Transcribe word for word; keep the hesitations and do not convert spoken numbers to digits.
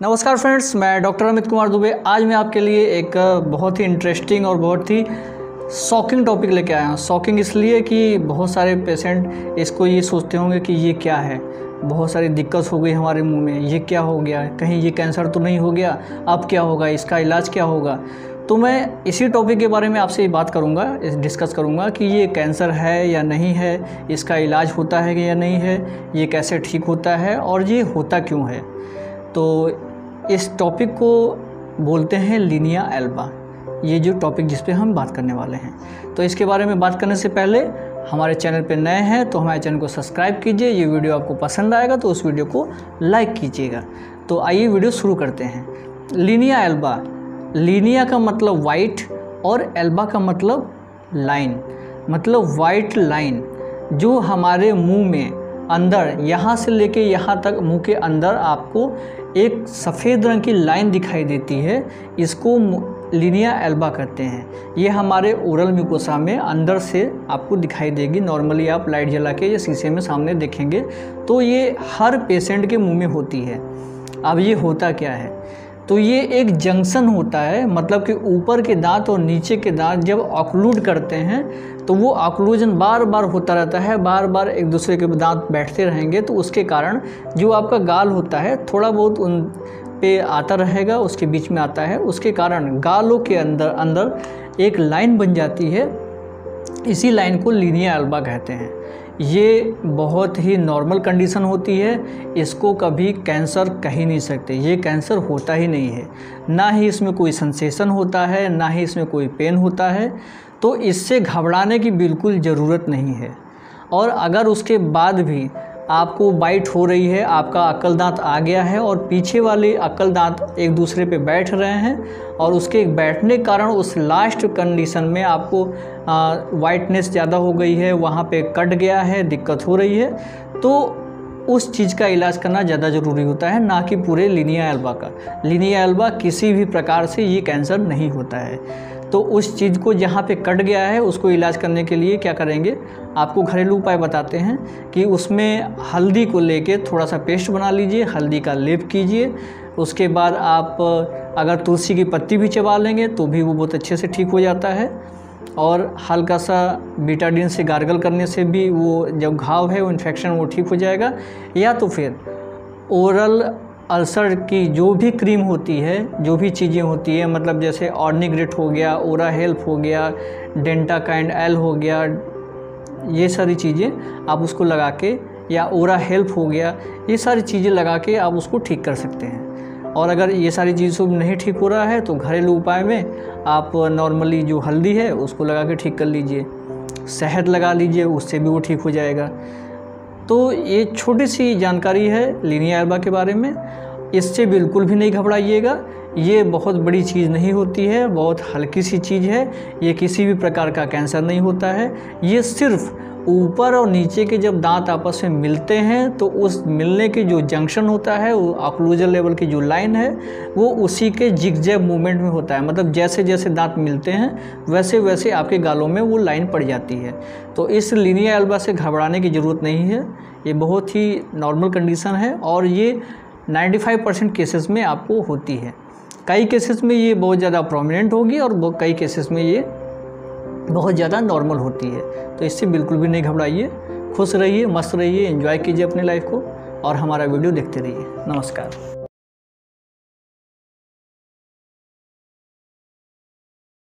नमस्कार फ्रेंड्स, मैं डॉक्टर अमित कुमार दुबे। आज मैं आपके लिए एक बहुत ही इंटरेस्टिंग और बहुत ही शॉकिंग टॉपिक लेके आया हूँ। शॉकिंग इसलिए कि बहुत सारे पेशेंट इसको ये सोचते होंगे कि ये क्या है, बहुत सारी दिक्कत हो गई हमारे मुंह में, ये क्या हो गया, कहीं ये कैंसर तो नहीं हो गया, अब क्या होगा, इसका इलाज क्या होगा। तो मैं इसी टॉपिक के बारे में आपसे बात करूंगा, डिस्कस करूंगा कि ये कैंसर है या नहीं है, इसका इलाज होता है या नहीं है, ये कैसे ठीक होता है और ये होता क्यों है। तो इस टॉपिक को बोलते हैं लीनिया एल्बा, ये जो टॉपिक जिस पे हम बात करने वाले हैं। तो इसके बारे में बात करने से पहले हमारे चैनल पे नए हैं तो हमारे चैनल को सब्सक्राइब कीजिए। ये वीडियो आपको पसंद आएगा तो उस वीडियो को लाइक कीजिएगा। तो आइए वीडियो शुरू करते हैं। लीनिया एल्बा, लीनिया का मतलब वाइट और एल्बा का मतलब लाइन, मतलब वाइट लाइन जो हमारे मुंह में अंदर यहाँ से लेके यहाँ तक मुंह के अंदर आपको एक सफ़ेद रंग की लाइन दिखाई देती है, इसको लीनिया एल्बा कहते हैं। ये हमारे ओरल म्यूकोसा में अंदर से आपको दिखाई देगी। नॉर्मली आप लाइट जला के या शीशे में सामने देखेंगे तो ये हर पेशेंट के मुंह में होती है। अब ये होता क्या है, तो ये एक जंक्शन होता है, मतलब कि ऊपर के दांत और नीचे के दांत जब ऑक्लूड करते हैं तो वो ऑक्लूजन बार बार होता रहता है, बार बार एक दूसरे के दांत बैठते रहेंगे तो उसके कारण जो आपका गाल होता है थोड़ा बहुत उन पे आता रहेगा, उसके बीच में आता है, उसके कारण गालों के अंदर अंदर एक लाइन बन जाती है। इसी लाइन को लीनिया एल्बा कहते हैं। ये बहुत ही नॉर्मल कंडीशन होती है, इसको कभी कैंसर कह ही नहीं सकते, ये कैंसर होता ही नहीं है। ना ही इसमें कोई सेंसेशन होता है, ना ही इसमें कोई पेन होता है, तो इससे घबराने की बिल्कुल ज़रूरत नहीं है। और अगर उसके बाद भी आपको बाइट हो रही है, आपका अक्ल दांत आ गया है और पीछे वाले अक्ल दांत एक दूसरे पे बैठ रहे हैं और उसके बैठने के कारण उस लास्ट कंडीशन में आपको वाइटनेस ज़्यादा हो गई है, वहाँ पे कट गया है, दिक्कत हो रही है, तो उस चीज़ का इलाज करना ज़्यादा ज़रूरी होता है, ना कि पूरे लीनिया एल्बा का। लीनिया एल्बा किसी भी प्रकार से ये कैंसर नहीं होता है। तो उस चीज़ को जहाँ पे कट गया है उसको इलाज करने के लिए क्या करेंगे, आपको घरेलू उपाय बताते हैं कि उसमें हल्दी को लेके थोड़ा सा पेस्ट बना लीजिए, हल्दी का लेप कीजिए। उसके बाद आप अगर तुलसी की पत्ती भी चबा लेंगे तो भी वो बहुत अच्छे से ठीक हो जाता है। और हल्का सा बीटाडीन से गार्गल करने से भी वो जो घाव है वो इन्फेक्शन वो ठीक हो जाएगा। या तो फिर ओरल अल्सर की जो भी क्रीम होती है, जो भी चीज़ें होती है, मतलब जैसे ऑर्निग्रेट हो गया, ओरा हेल्प हो गया, डेंटा काइंड एल हो गया, ये सारी चीज़ें आप उसको लगा के, या ओरा हेल्प हो गया, ये सारी चीज़ें लगा के आप उसको ठीक कर सकते हैं। और अगर ये सारी चीज़ों में नहीं ठीक हो रहा है तो घरेलू उपाय में आप नॉर्मली जो हल्दी है उसको लगा के ठीक कर लीजिए, शहद लगा लीजिए, उससे भी वो ठीक हो जाएगा। तो ये छोटी सी जानकारी है लीनिया एल्बा के बारे में, इससे बिल्कुल भी नहीं घबराइएगा। ये बहुत बड़ी चीज़ नहीं होती है, बहुत हल्की सी चीज़ है, ये किसी भी प्रकार का कैंसर नहीं होता है। ये सिर्फ ऊपर और नीचे के जब दांत आपस में मिलते हैं तो उस मिलने के जो जंक्शन होता है, वो ऑक्लूजन लेवल की जो लाइन है, वो उसी के जिगजैग मूवमेंट में होता है। मतलब जैसे जैसे दांत मिलते हैं वैसे वैसे आपके गालों में वो लाइन पड़ जाती है। तो इस लीनिया एल्बा से घबराने की ज़रूरत नहीं है, ये बहुत ही नॉर्मल कंडीशन है और ये पचानवे परसेंट केसेस में आपको होती है। कई केसेस में ये बहुत ज़्यादा प्रोमिनेंट होगी और कई केसेस में ये बहुत ज़्यादा नॉर्मल होती है। तो इससे बिल्कुल भी नहीं घबराइए, खुश रहिए, मस्त रहिए, एंजॉय कीजिए अपनी लाइफ को और हमारा वीडियो देखते रहिए। नमस्कार।